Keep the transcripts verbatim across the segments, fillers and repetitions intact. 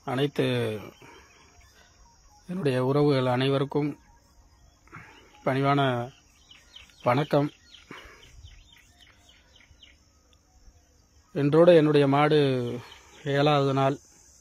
அனைத்து என்னுடைய உறவுகள் அனைவருக்கும் பணிவான வணக்கம். இன்றோடு என்னுடைய மாடு ஏழாவது நாள்.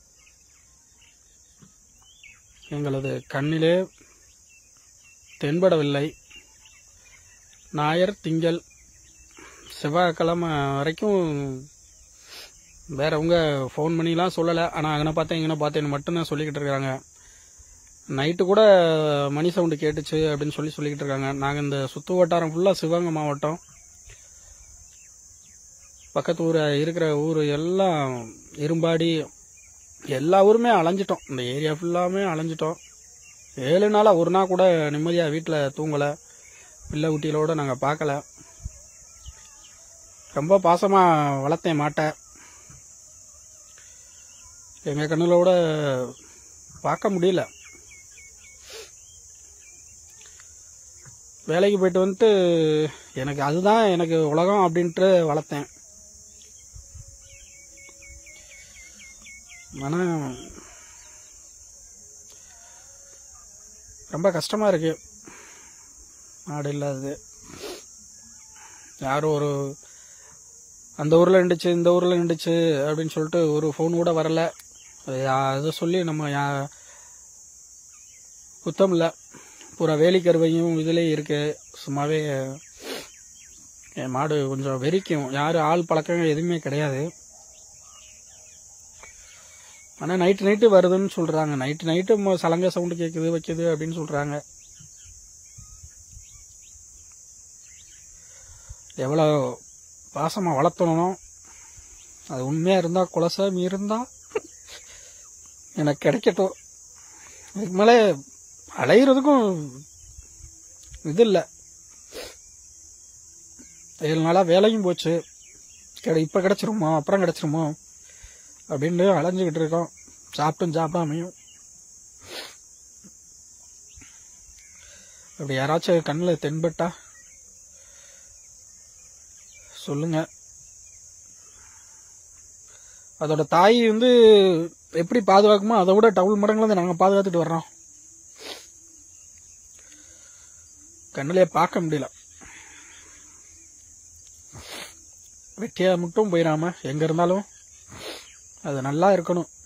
எங்களது கண்ணிலே தென்படவில்லை. ஞாயிறு, திங்கள், செவ்வாய்க்கிழமை வரைக்கும் வேறவங்க ஃபோன் பண்ணிலாம் சொல்லலை. ஆனால் அங்கே பார்த்தேன் இங்கே பார்த்தேன்னு மட்டும்தான் சொல்லிக்கிட்டு இருக்கிறாங்க. நைட்டு கூட மணி சவுண்டு கேட்டுச்சு அப்படின்னு சொல்லி சொல்லிக்கிட்டு இருக்காங்க. நாங்கள் இந்த சுற்று வட்டாரம் ஃபுல்லாக சிவகங்கை மாவட்டம், பக்கத்து ஊர் இருக்கிற ஊர் எல்லாம் இரும்பாடி எல்லா ஊருமே அலைஞ்சிட்டோம். இந்த ஏரியா ஃபுல்லாமே அலைஞ்சிட்டோம். ஏழு நாளாக ஒரு நாள் கூட நிம்மதியாக வீட்டில் தூங்கலை. பிள்ளை குட்டிகளோட நாங்கள் பார்க்கல. ரொம்ப பாசமாக வளர்த்தேன் மாட்டை. எங்கள் கண்ணுலோட பார்க்க முடியல. வேலைக்கு போயிட்டு வந்துட்டு எனக்கு அதுதான் எனக்கு உலகம் அப்படின்ட்டு வளர்த்தேன். ஆனால் ரொம்ப கஷ்டமாக இருக்கு மாடு இல்லாதது. யாரும் ஒரு அந்த ஊரில் நின்றுச்சு இந்த ஊரில் நின்றுச்சு அப்படின்னு சொல்லிட்டு ஒரு ஃபோன் கூட வரல. அதை சொல்லி நம்ம குத்தம் இல்லை. பூரா வேலி கருவையும் இதுலேயே இருக்கு. சும்மாவே என் மாடு கொஞ்சம் வெறிக்கும். யாரும் ஆள் பழக்கம் எதுவுமே கிடையாது. ஆனால் நைட்டு நைட்டு வருதுன்னு சொல்கிறாங்க. நைட்டு நைட்டு சலங்க சவுண்டு கேட்குது வைக்குது அப்படின்னு சொல்கிறாங்க. எவ்வளோ பாசமாக வளர்த்தணும். அது உண்மையாக இருந்தால் குலசாமி இருந்தால் எனக்கு கிடைக்கட்டும். இதுக்கு மேலே அலையிறதுக்கும் இது இல்லை. ஏழு நாளாக வேலையும் போச்சு. கிடை இப்போ கிடச்சிருமோ அப்புறம் கிடச்சிருமோ அப்படின்னு அலைஞ்சிக்கிட்டு இருக்கோம். சாப்பிட்டும் சாப்பிடாமையும். அப்படி யாராச்சும் கண்ணில் தென்பட்டா சொல்லுங்க. அதோட தாய் வந்து எப்படி பாதுகாக்குமோ அதை விட டபுள் மடங்குல இருந்து நாங்கள் பாதுகாத்துட்டு வர்றோம். கண்ணிலே பார்க்க முடியல. வெட்டியா மட்டும் போயிடாம எங்க இருந்தாலும் அது நல்லா இருக்கணும்.